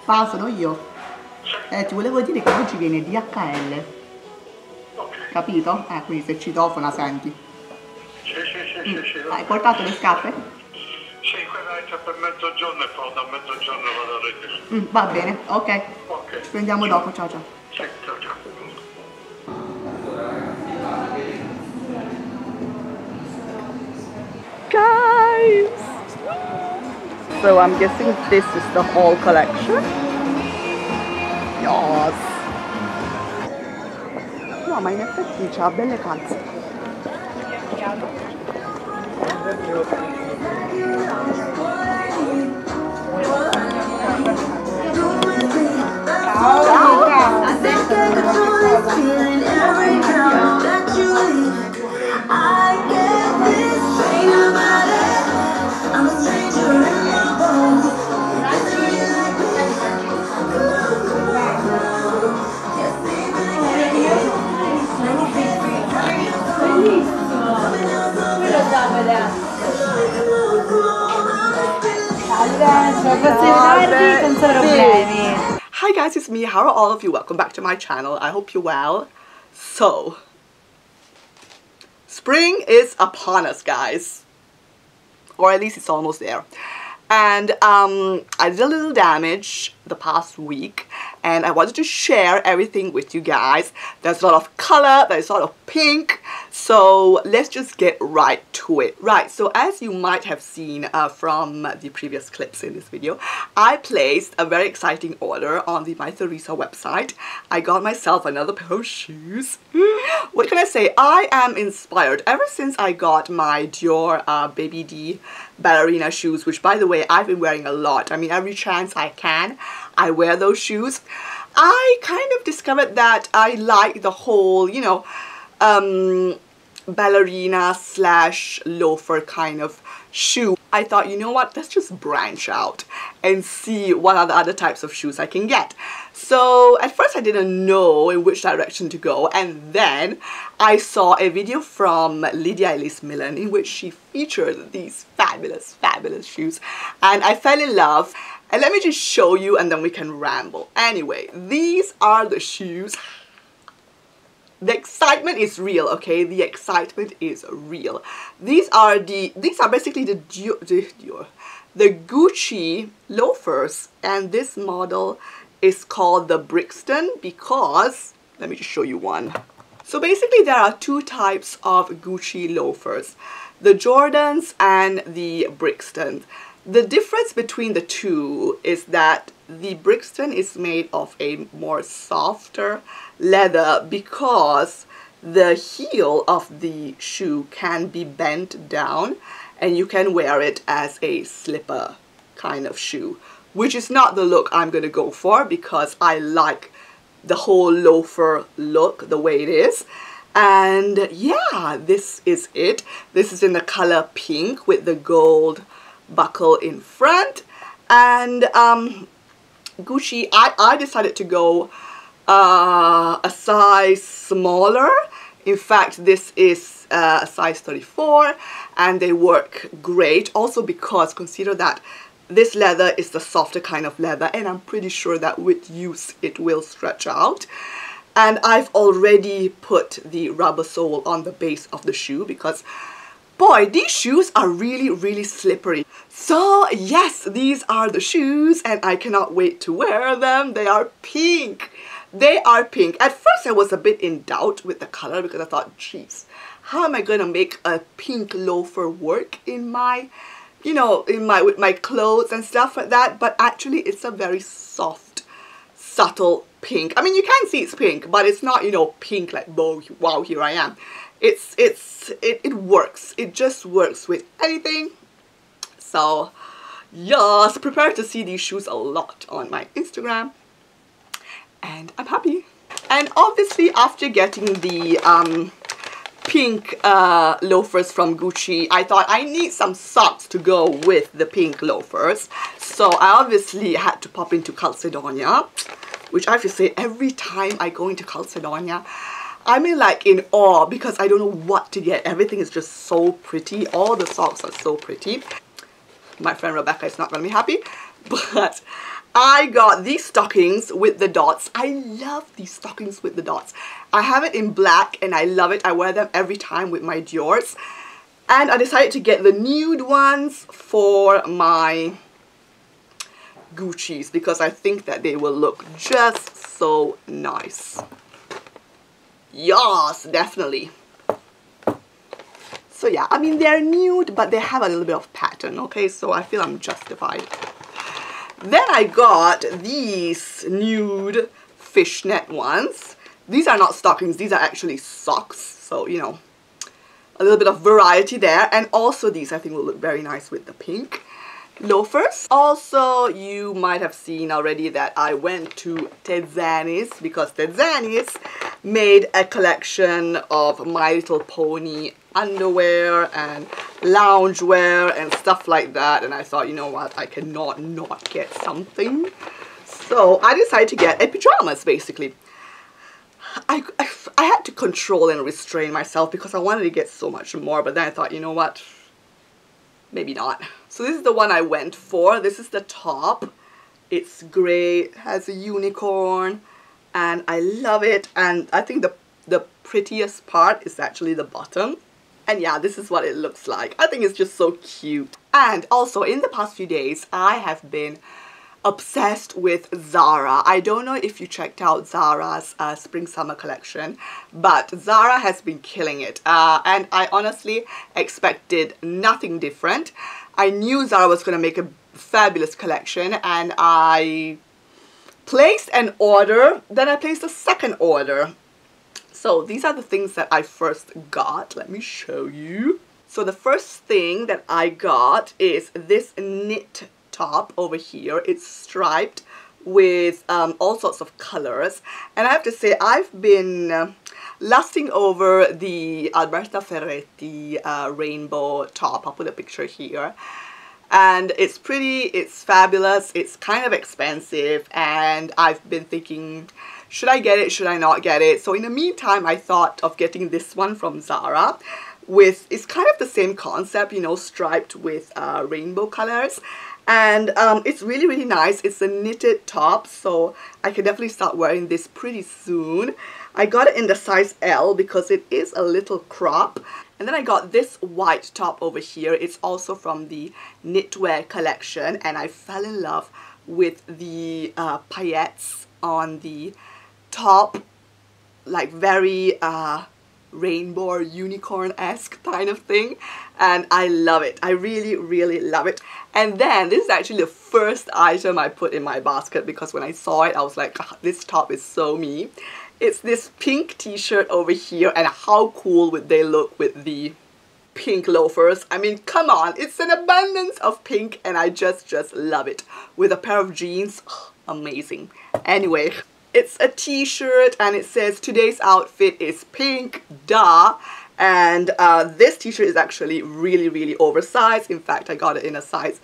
Pa, sono io. Ti volevo dire che oggi viene DHL. Ok. Capito? Quindi se citofona senti. Sì. Hai portato le scarpe? Sì, quella è per mezzogiorno e poi da mezzogiorno vado a reggere. Va bene, ok. Ok. Ci vediamo dopo, ciao ciao. Sì, ciao. Guys! So I'm guessing this is the whole collection. Yes! No, ma in effetti c'ha belle calze. Hi guys, it's me. How are all of you? Welcome back to my channel. I hope you're well. So, spring is upon us, guys. Or at least it's almost there. And I did a little damage the past week and I wanted to share everything with you guys. There's a lot of color, there's a lot of pink, so let's just get right to it. Right, so as you might have seen from the previous clips in this video, I placed a very exciting order on the My Theresa website. I got myself another pair of shoes. What can I say? I am inspired ever since I got my Dior Baby D ballerina shoes, which by the way I've been wearing a lot. I mean, every chance I can I wear those shoes. I kind of discovered that I like the whole, you know, ballerina slash loafer kind of shoe. I thought, you know what, let's just branch out and see what are the other types of shoes I can get. So at first I didn't know in which direction to go, and then I saw a video from Lydia Elise Millen in which she featured these fabulous shoes, and I fell in love. And let me just show you and then we can ramble. Anyway, these are the shoes. The excitement is real, okay? The excitement is real. These are basically the Gucci loafers, and this model is called the Brixton because, let me just show you one. So basically there are two types of Gucci loafers, the Jordans and the Brixton. The difference between the two is that the Brixton is made of a more softer leather because the heel of the shoe can be bent down and you can wear it as a slipper kind of shoe, which is not the look I'm going to go for because I like the whole loafer look the way it is. And yeah, this is it. This is in the color pink with the gold buckle in front. And Gucci, I decided to go a size smaller. In fact, this is a size 34 and they work great also because consider that this leather is the softer kind of leather and I'm pretty sure that with use it will stretch out. And I've already put the rubber sole on the base of the shoe because boy, these shoes are really slippery. So yes, these are the shoes and I cannot wait to wear them. They are pink. They are pink. At first I was a bit in doubt with the color because I thought, geez, how am I gonna make a pink loafer work in my, you know, with my clothes and stuff like that? But actually it's a very soft, subtle pink. I mean, you can see it's pink, but it's not, you know, pink like, wow, here I am. It works. It just works with anything. So yes, prepare to see these shoes a lot on my Instagram. And I'm happy. And obviously after getting the pink loafers from Gucci, I thought I need some socks to go with the pink loafers. So I obviously had to pop into Calcedonia, which I have to say every time I go into Calcedonia, I'm in awe because I don't know what to get. Everything is just so pretty. All the socks are so pretty. My friend Rebecca is not going to be happy, but I got these stockings with the dots. I love these stockings with the dots. I have it in black and I love it. I wear them every time with my Dior's. And I decided to get the nude ones for my Gucci's because I think that they will look just so nice. Yes, definitely. So yeah, I mean they're nude but they have a little bit of pattern, okay? So I feel I'm justified. Then I got these nude fishnet ones. These are not stockings, these are actually socks. So, you know, a little bit of variety there. And also these I think will look very nice with the pink loafers. Also, you might have seen already that I went to Tezzani's because Tezzani's made a collection of My Little Pony underwear and loungewear and stuff like that, and I thought, you know what, I cannot not get something. So I decided to get a pajamas basically. I had to control and restrain myself because I wanted to get so much more, but then I thought, you know what, maybe not. So this is the one I went for. This is the top. It's grey, it has a unicorn, and I love it. And I think the prettiest part is actually the bottom. And yeah, this is what it looks like. I think it's just so cute. And also, in the past few days, I have been obsessed with Zara. I don't know if you checked out Zara's spring-summer collection, but Zara has been killing it. And I honestly expected nothing different. I knew Zara was going to make a fabulous collection, and I placed an order. Then I placed a second order. So these are the things that I first got. Let me show you. So the first thing that I got is this knit top over here. It's striped with all sorts of colors. And I have to say, I've been lusting over the Alberta Ferretti rainbow top. I'll put a picture here. And it's pretty, it's fabulous, it's kind of expensive, and I've been thinking, should I get it, should I not get it? So in the meantime, I thought of getting this one from Zara. It's kind of the same concept, you know, striped with rainbow colors. And it's really, really nice. It's a knitted top, so I can definitely start wearing this pretty soon. I got it in the size L because it is a little crop. And then I got this white top over here. It's also from the knitwear collection, and I fell in love with the paillettes on the top, like very rainbow or unicorn-esque kind of thing, and I love it. I really, really love it. And then this is actually the first item I put in my basket because when I saw it, I was like, oh, this top is so me. It's this pink t-shirt over here, and how cool would they look with the pink loafers? I mean, come on, it's an abundance of pink, and I just love it. With a pair of jeans, oh, amazing. Anyway, it's a t-shirt, and it says today's outfit is pink, duh. And this t-shirt is actually really, really oversized. In fact, I got it in a size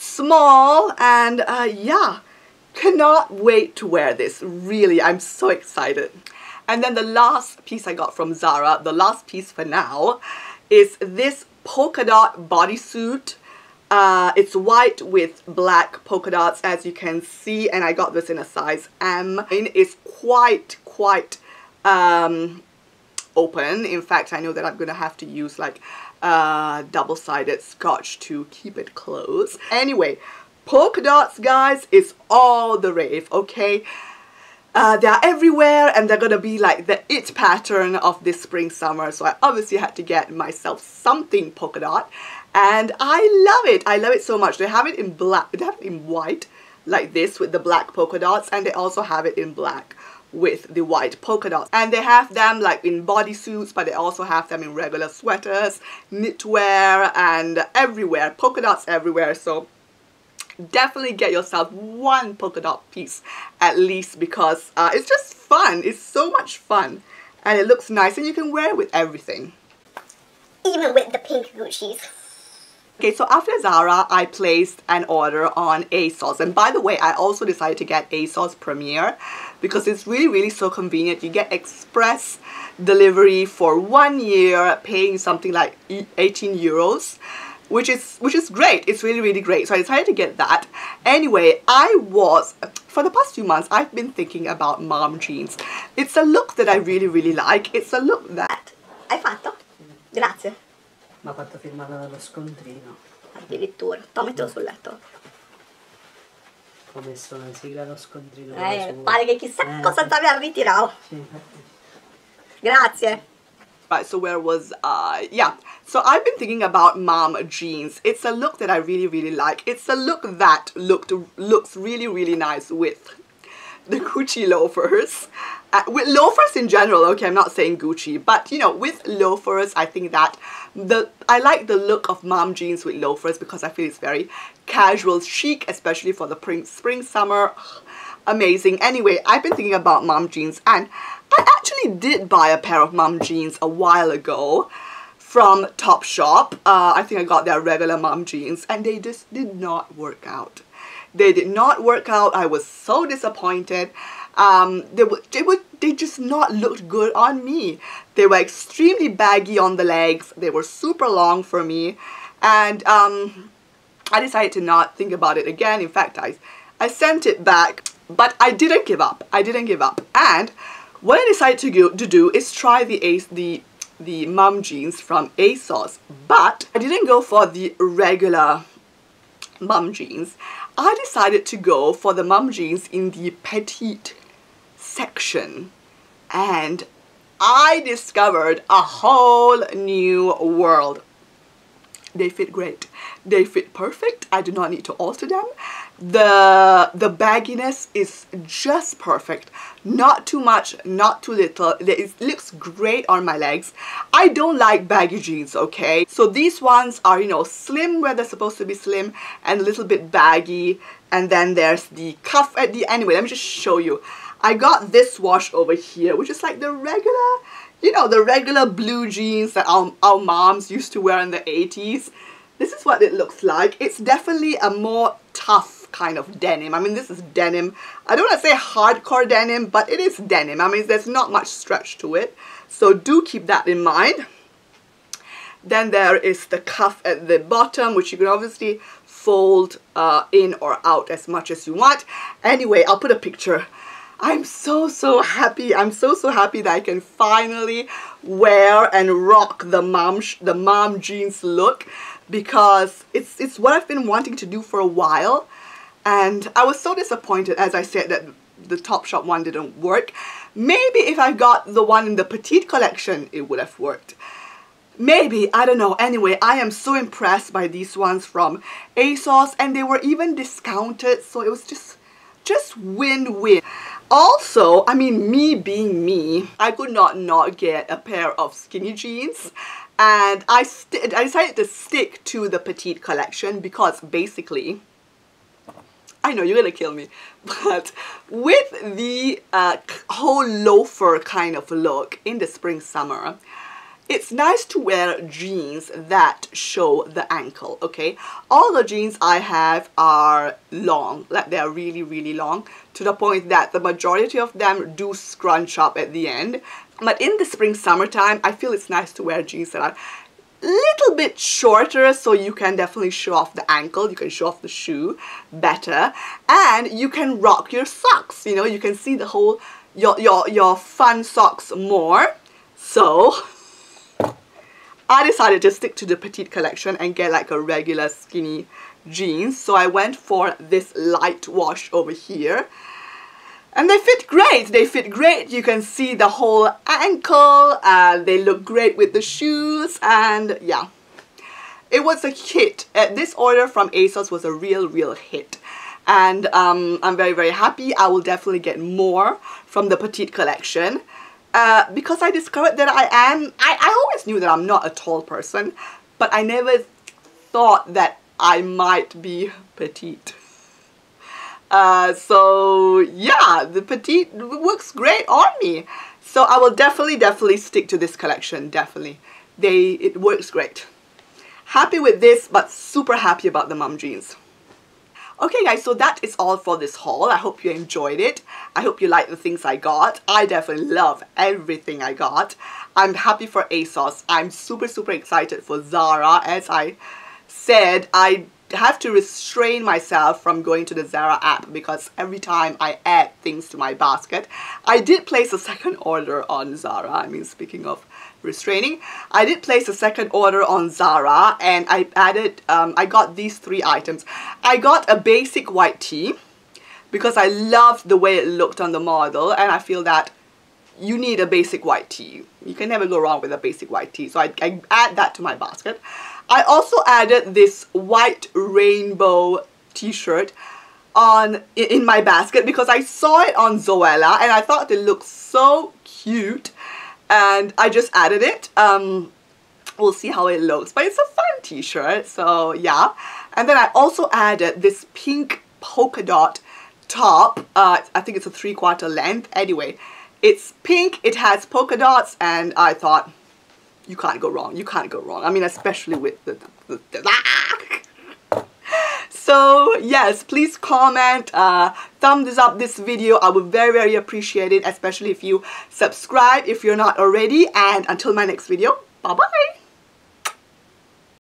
small, and yeah, cannot wait to wear this. Really, I'm so excited. And then the last piece I got from Zara, the last piece for now, is this polka dot bodysuit. It's white with black polka dots, as you can see, and I got this in a size M. It's quite open. In fact, I know that I'm gonna have to use like double-sided scotch to keep it closed. Anyway, polka dots, guys, is all the rave, okay? They're everywhere, and they're gonna be like the it pattern of this spring summer, so I obviously had to get myself something polka dot, and I love it. I love it so much. They have it in black, they have it in white like this with the black polka dots, and they also have it in black with the white polka dots, and they have them like in bodysuits, but they also have them in regular sweaters, knitwear, and everywhere, polka dots everywhere. So definitely get yourself one polka dot piece at least, because it's just fun. It's so much fun, and it looks nice, and you can wear it with everything, even with the pink Gucci's. Okay, so after Zara, I placed an order on ASOS. And by the way, I also decided to get ASOS Premier because it's really, really so convenient. You get express delivery for 1 year, paying something like 18 euros. which is great. It's really, really great. So I decided to get that. Anyway, for the past few months, I've been thinking about mom jeans. It's a look that I really, really like. It's a look that... Hai fatto? Grazie. Ma ha fatto firmata dallo scontrino. Addirittura. Mettilo sul letto. Ho messo una sigla allo scontrino. Pare che chissà cosa ti abbia ritirato. Sì, infatti. Grazie. Right, so where was I? Yeah, so I've been thinking about mom jeans. It's a look that I really, really like. It's a look that looks really, really nice with the Gucci loafers. With loafers in general, okay, I'm not saying Gucci, but you know, with loafers, I think that I like the look of mom jeans with loafers because I feel it's very casual, chic, especially for the spring, summer. Amazing. Anyway, I've been thinking about mom jeans, and I actually did buy a pair of mom jeans a while ago from Topshop. I think I got their regular mom jeans, and they just did not work out. They did not work out. I was so disappointed. They just not looked good on me. They were extremely baggy on the legs. They were super long for me, and I decided to not think about it again. In fact, I sent it back, but I didn't give up. I didn't give up. And what I decided to do is try the mom jeans from ASOS, but I didn't go for the regular mom jeans. I decided to go for the mom jeans in the petite section, and I discovered a whole new world. They fit great. They fit perfect. I do not need to alter them. The bagginess is just perfect. Not too much, not too little. It looks great on my legs. I don't like baggy jeans, okay? So these ones are, you know, slim where they're supposed to be slim and a little bit baggy. And then there's the cuff at the... Anyway, let me just show you. I got this wash over here, which is like the regular, you know, the regular blue jeans that our moms used to wear in the 80s. This is what it looks like. It's definitely a more tough kind of denim. I mean, this is denim. I don't want to say hardcore denim, but it is denim. I mean, there's not much stretch to it. So do keep that in mind. Then there is the cuff at the bottom, which you can obviously fold in or out as much as you want. Anyway, I'll put a picture. I'm so happy. I'm so happy that I can finally wear and rock the mom jeans look, because it's what I've been wanting to do for a while. And I was so disappointed, as I said, that the Topshop one didn't work. Maybe if I got the one in the petite collection, it would have worked. Maybe, I don't know. Anyway, I am so impressed by these ones from ASOS, and they were even discounted, so it was just win-win. Also, I mean, me being me, I could not get a pair of skinny jeans, and I decided to stick to the petite collection because basically, I know you're gonna kill me, but with the whole loafer kind of look in the spring summer, it's nice to wear jeans that show the ankle, okay? All the jeans I have are long, like they're really, really long, to the point that the majority of them do scrunch up at the end. But in the spring, summertime, I feel it's nice to wear jeans that are a little bit shorter, so you can definitely show off the ankle, you can show off the shoe better, and you can rock your socks, you know, you can see the whole, your fun socks more. So I decided to stick to the petite collection and get like a regular skinny jeans. So I went for this light wash over here. And they fit great. They fit great. You can see the whole ankle. They look great with the shoes. And yeah, it was a hit. This order from ASOS was a real hit. And I'm very happy. I will definitely get more from the petite collection. Because I discovered that I always knew that I'm not a tall person, but I never thought that I might be petite. So yeah, the petite works great on me. So I will definitely stick to this collection, definitely. It works great. Happy with this, but super happy about the mom jeans. Okay guys, so that is all for this haul. I hope you enjoyed it. I hope you like the things I got. I definitely love everything I got. I'm happy for ASOS. I'm super excited for Zara, as I said I have to restrain myself from going to the Zara app because every time I add things to my basket. I did place a second order on Zara. I mean, speaking of restraining, I did place a second order on Zara, and I added, I got these 3 items. I got a basic white tee because I loved the way it looked on the model, and I feel that you need a basic white tee. You can never go wrong with a basic white tee. So I add that to my basket. I also added this white rainbow t-shirt in my basket because I saw it on Zoella and I thought it looked so cute, and I just added it. We'll see how it looks, but it's a fun t-shirt, so yeah. And then I also added this pink polka dot top. I think it's a 3/4 length. Anyway, it's pink, it has polka dots, and I thought, you can't go wrong. You can't go wrong. I mean, especially with the So yes, please comment, thumbs up this video. I would very appreciate it, especially if you subscribe if you're not already. And until my next video, bye bye.